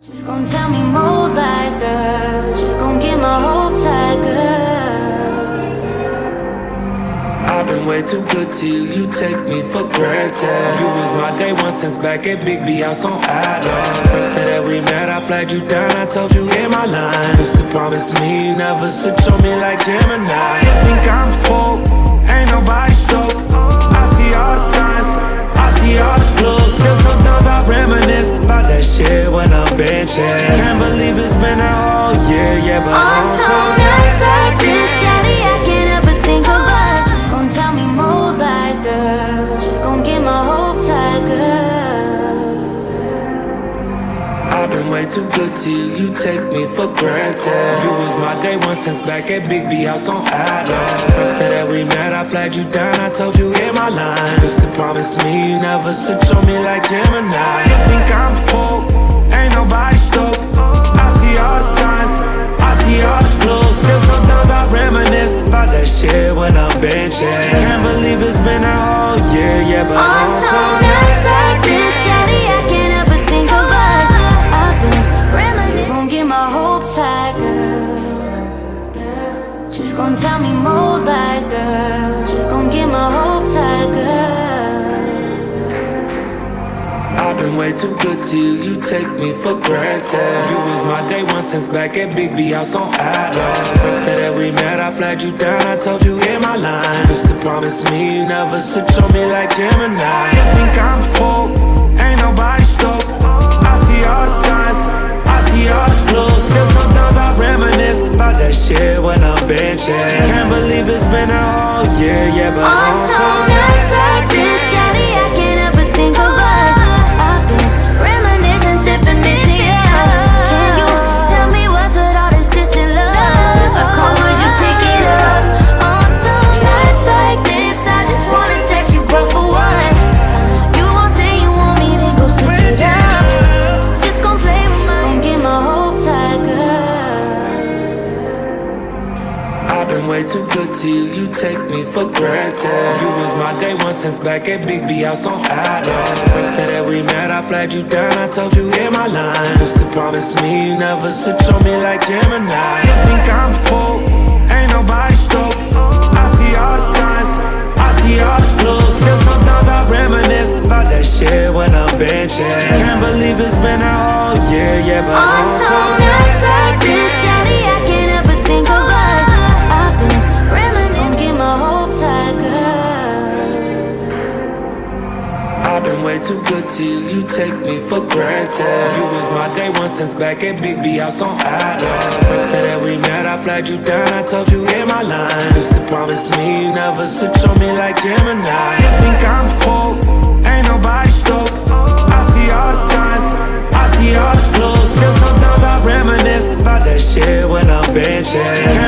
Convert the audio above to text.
Just gon' tell me more lies, girl. Just gon' get my hopes high, girl. I've been way too good to you, you take me for granted. You was my day one since back at Big B House on Island. First day that we met, I flagged you down, I told you in my line. Used to promise me you never switch on me like Gemini. You think I'm full, ain't nobody stoked. I see all the signs, I see all the clues. Still sometimes I reminisce about that shit when I'm benching. Can't believe it's been a whole year, yeah, but on some nights like this, shawty, I can't help but think of us. Just gon' tell me more lies, girl. Just gon' get my hopes high, girl. I've been way too good to you, you take me for granted. You was my day one since back at Big B House on Island. First day that we met, I flagged you down, I told you in my line. Used to promise me you never switch on me like Gemini. You think I'm full, ain't nobody stoked. I see all the signs, I see all the clues. Still sometimes I reminisce about that shit when I'm benching. Can't believe it's been a whole year, yeah, but on some nights like this, shawty, I can't help but think of us. I've been reminiscing, gon' get my hopes high, girl. Just gon' tell me more lies, girl. Just gon' get my hopes high, girl. I've been way too good to you, you take me for granted. You was my day one since back at Big B House on Island. First day that we met, I flagged you down, I told you in my line. Used to promise me you never switch on me like Gemini. You think I'm full, ain't nobody stoked. I see all the signs, I see all the clues. Still sometimes I reminisce about that shit when I'm benching. Can't believe it's been a whole year, yeah, but on some nights like this, shawty, I can't help but think of us. I've been reminiscing, sipping missing out. Can you tell me what's with all this distant love? If I call, would you pick it up? On some nights like this, I just wanna text you, but for what? You won't say you want me, then go switch it up. Just gon' play with my, gon' get my hopes high, girl. I've been way too good to you, you take me for granted. You was my day one since back at Big B House on Island. First day that we met, I flagged you down, I told you in my line. Used to promise me you never switch on me like Gemini. You think I'm full, ain't nobody stoked. I see all the signs, I see all the clues. Still sometimes I reminisce about that shit when I'm benching. Can't believe it's been a whole year, yeah, but on some nights like this, shawty, I can't help but think of us. I've been reminiscing, gon' get my hopes high, girl. I've been way too good to you, you take me for granted. You was my day one since back at Big B House on Island. First day that we met, I flagged you down, I told you in my line. Used to promise me you never switch on me like Gemini. You think I'm full, ain't nobody stoked. I see all the signs, I see all the clues. Still sometimes I reminisce about that shit when I'm benching.